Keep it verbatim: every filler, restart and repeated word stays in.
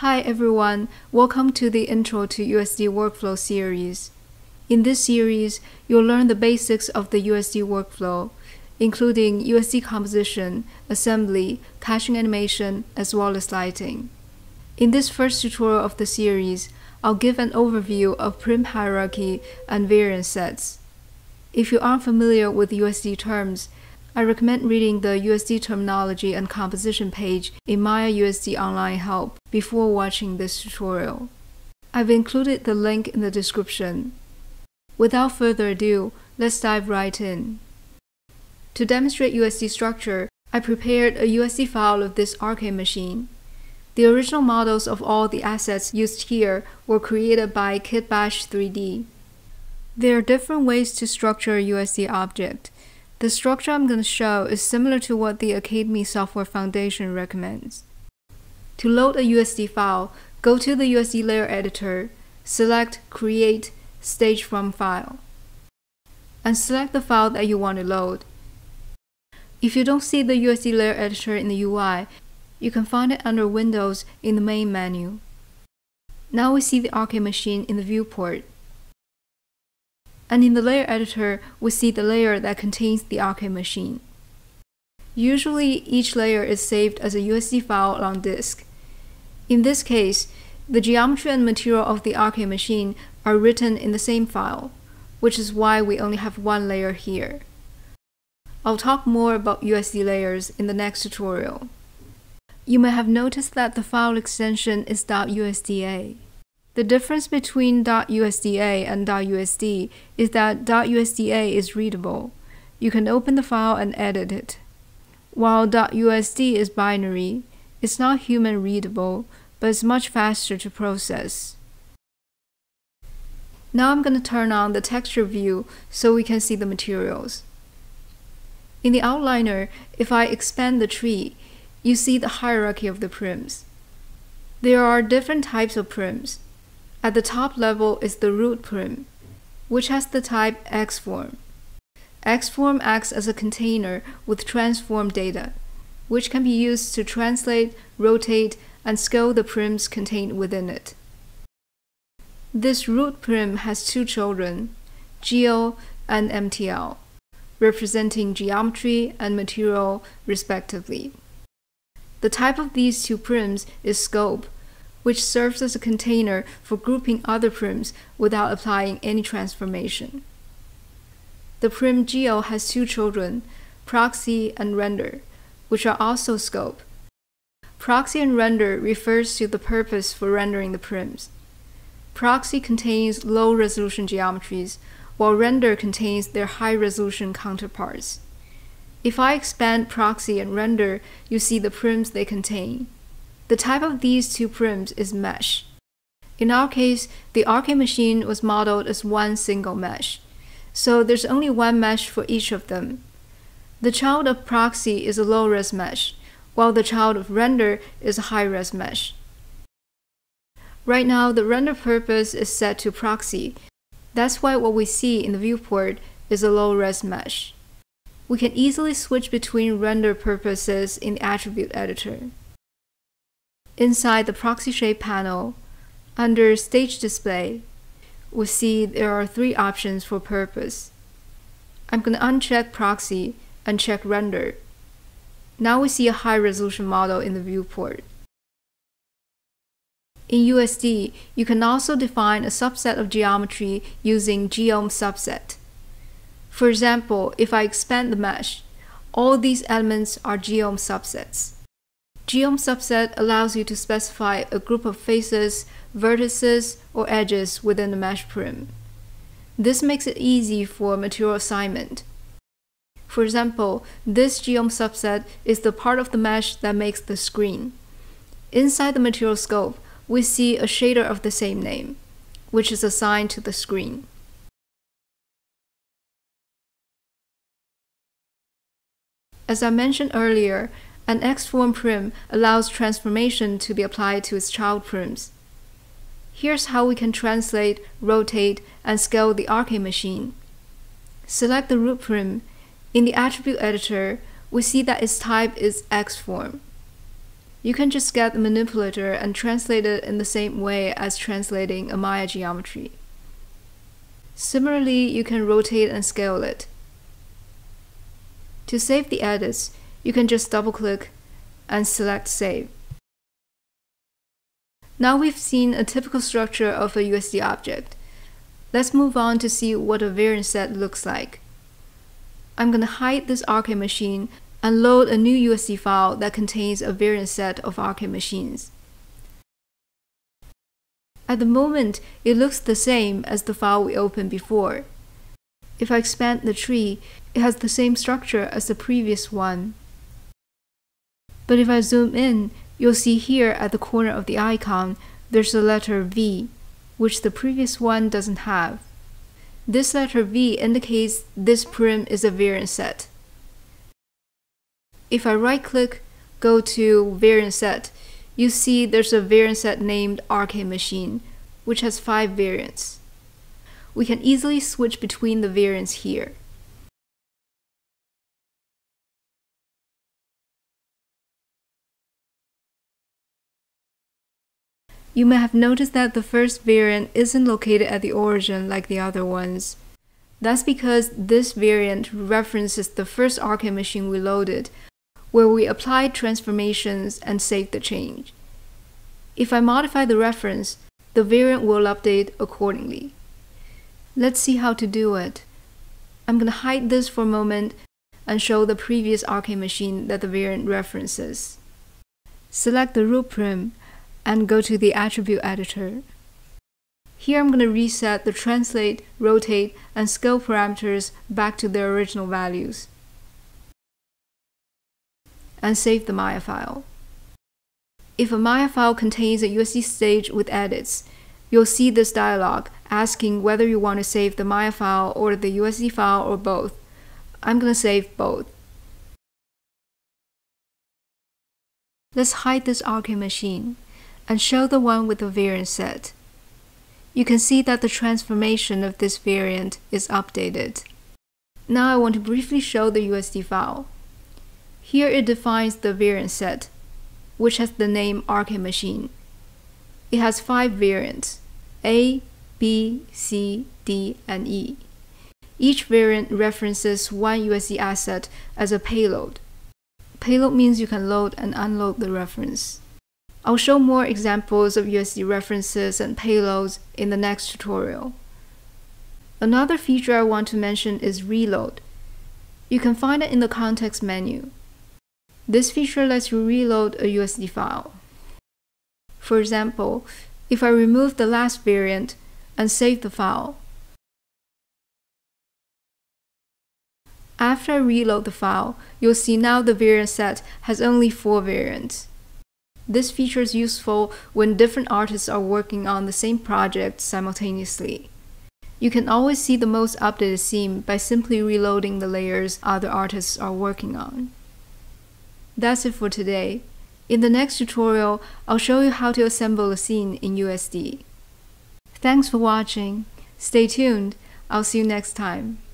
Hi everyone, welcome to the Intro to U S D Workflow series. In this series, you'll learn the basics of the U S D workflow, including U S D composition, assembly, caching animation, as well as lighting. In this first tutorial of the series, I'll give an overview of prim hierarchy and variance sets. If you aren't familiar with U S D terms, I recommend reading the U S D terminology and composition page in Maya U S D online help before watching this tutorial. I've included the link in the description. Without further ado, let's dive right in. To demonstrate U S D structure, I prepared a U S D file of this arcade machine. The original models of all the assets used here were created by Kitbash three D. There are different ways to structure a U S D object. The structure I'm going to show is similar to what the Academy Software Foundation recommends. To load a U S D file, go to the U S D Layer Editor, select Create Stage From File, and select the file that you want to load. If you don't see the U S D Layer Editor in the U I, you can find it under Windows in the main menu. Now we see the arcade machine in the viewport. And in the layer editor, we see the layer that contains the arcade machine. Usually, each layer is saved as a U S D file on disk. In this case, the geometry and material of the arcade machine are written in the same file, which is why we only have one layer here. I'll talk more about U S D layers in the next tutorial. You may have noticed that the file extension is .usda. The difference between .usda and .usd is that .usda is readable. You can open the file and edit it. While .usd is binary, it's not human readable, but it's much faster to process. Now I'm going to turn on the texture view so we can see the materials. In the outliner, if I expand the tree, you see the hierarchy of the prims. There are different types of prims. At the top level is the root prim, which has the type X-form. X-form acts as a container with transform data, which can be used to translate, rotate, and scale the prims contained within it. This root prim has two children, Geo and M T L, representing geometry and material respectively. The type of these two prims is scope, which serves as a container for grouping other prims without applying any transformation. The prim Geo has two children, proxy and render, which are also scope. Proxy and render refers to the purpose for rendering the prims. Proxy contains low-resolution geometries, while render contains their high-resolution counterparts. If I expand proxy and render, you see the prims they contain. The type of these two prims is mesh. In our case, the arcade machine was modeled as one single mesh, so there's only one mesh for each of them. The child of proxy is a low-res mesh, while the child of render is a high-res mesh. Right now, the render purpose is set to proxy. That's why what we see in the viewport is a low-res mesh. We can easily switch between render purposes in the attribute editor. Inside the proxy shape panel, under Stage Display, we see there are three options for purpose. I'm going to uncheck proxy and check render. Now we see a high-resolution model in the viewport. In U S D, you can also define a subset of geometry using geom subset. For example, if I expand the mesh, all these elements are geom subsets. Geom subset allows you to specify a group of faces, vertices, or edges within the mesh prim. This makes it easy for material assignment. For example, this geom subset is the part of the mesh that makes the screen. Inside the material scope, we see a shader of the same name, which is assigned to the screen. As I mentioned earlier, an X-form prim allows transformation to be applied to its child prims. Here's how we can translate, rotate, and scale the arcade machine. Select the root prim. In the attribute editor, we see that its type is X-form. You can just get the manipulator and translate it in the same way as translating a Maya geometry. Similarly, you can rotate and scale it. To save the edits, you can just double-click and select Save. Now we've seen a typical structure of a U S D object. Let's move on to see what a variant set looks like. I'm going to hide this arcade machine and load a new U S D file that contains a variant set of arcade machines. At the moment, it looks the same as the file we opened before. If I expand the tree, it has the same structure as the previous one. But if I zoom in, you'll see here at the corner of the icon, there's a letter V, which the previous one doesn't have. This letter V indicates this prim is a variant set. If I right-click, go to Variant Set, you see there's a variant set named Arcade Machine, which has five variants. We can easily switch between the variants here. You may have noticed that the first variant isn't located at the origin like the other ones. That's because this variant references the first arcade machine we loaded, where we applied transformations and saved the change. If I modify the reference, the variant will update accordingly. Let's see how to do it. I'm going to hide this for a moment and show the previous arcade machine that the variant references. Select the root prim and go to the attribute editor. Here I'm going to reset the translate, rotate, and scale parameters back to their original values, and save the Maya file. If a Maya file contains a U S D stage with edits, you'll see this dialog asking whether you want to save the Maya file or the U S D file or both. I'm going to save both. Let's hide this arcade machine and show the one with the variant set. You can see that the transformation of this variant is updated. Now I want to briefly show the U S D file. Here it defines the variant set, which has the name arcade machine. It has five variants, A, B, C, D, and E. Each variant references one U S D asset as a payload. Payload means you can load and unload the reference. I'll show more examples of U S D references and payloads in the next tutorial. Another feature I want to mention is reload. You can find it in the context menu. This feature lets you reload a U S D file. For example, if I remove the last variant and save the file, after I reload the file, you'll see now the variant set has only four variants. This feature is useful when different artists are working on the same project simultaneously. You can always see the most updated scene by simply reloading the layers other artists are working on. That's it for today. In the next tutorial, I'll show you how to assemble a scene in U S D. Thanks for watching. Stay tuned. I'll see you next time.